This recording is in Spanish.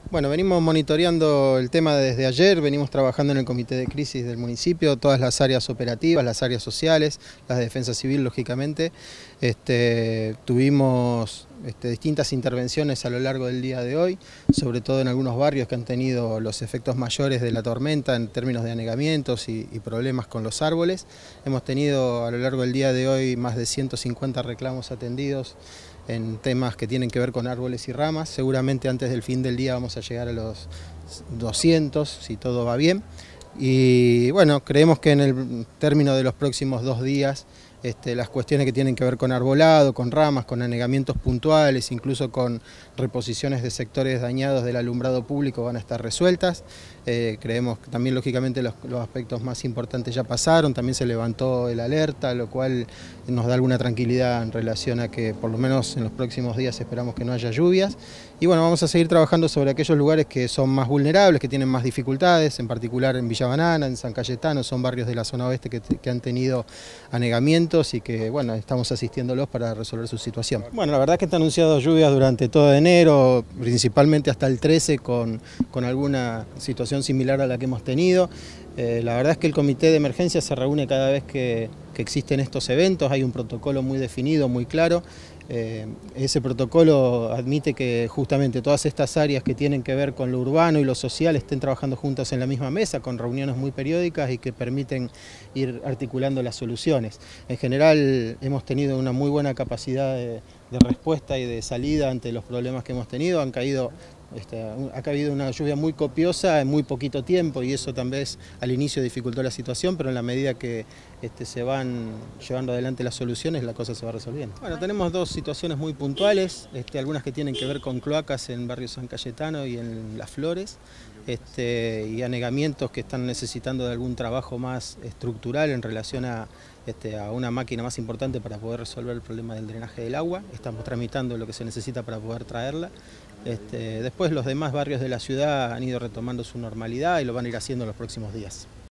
Bueno, venimos monitoreando el tema desde ayer, venimos trabajando en el comité de crisis del municipio, todas las áreas operativas, las áreas sociales, las de defensa civil, lógicamente. Tuvimos distintas intervenciones a lo largo del día de hoy, sobre todo en algunos barrios que han tenido los efectos mayores de la tormenta en términos de anegamientos y problemas con los árboles. Hemos tenido a lo largo del día de hoy más de 150 reclamos atendidos en temas que tienen que ver con árboles y ramas. Seguramente antes del fin del día vamos a llegar a los 200, si todo va bien. Y bueno, creemos que en el término de los próximos 2 días las cuestiones que tienen que ver con arbolado, con ramas, con anegamientos puntuales, incluso con reposiciones de sectores dañados del alumbrado público van a estar resueltas. Creemos que también lógicamente los aspectos más importantes ya pasaron, también se levantó el alerta, lo cual nos da alguna tranquilidad en relación a que por lo menos en los próximos días esperamos que no haya lluvias. Y bueno, vamos a seguir trabajando sobre aquellos lugares que son más vulnerables, que tienen más dificultades, en particular en Villa Banana, en San Cayetano, son barrios de la zona oeste que han tenido anegamientos y que bueno, estamos asistiéndolos para resolver su situación. Bueno, la verdad es que está anunciado lluvias durante todo enero, principalmente hasta el 13 con alguna situación similar a la que hemos tenido. La verdad es que el comité de emergencia se reúne cada vez que existen estos eventos, hay un protocolo muy definido, muy claro. Ese protocolo admite que justamente todas estas áreas que tienen que ver con lo urbano y lo social estén trabajando juntas en la misma mesa, con reuniones muy periódicas y que permiten ir articulando las soluciones. En general hemos tenido una muy buena capacidad de respuesta y de salida ante los problemas que hemos tenido. Ha caído una lluvia muy copiosa en muy poquito tiempo y eso tal vez al inicio dificultó la situación, pero en la medida que se van llevando adelante las soluciones, la cosa se va resolviendo. Bueno, tenemos dos situaciones muy puntuales, algunas que tienen que ver con cloacas en barrio San Cayetano y en Las Flores, y anegamientos que están necesitando de algún trabajo más estructural en relación a una máquina más importante para poder resolver el problema del drenaje del agua. Estamos tramitando lo que se necesita para poder traerla. Después los demás barrios de la ciudad han ido retomando su normalidad y lo van a ir haciendo en los próximos días.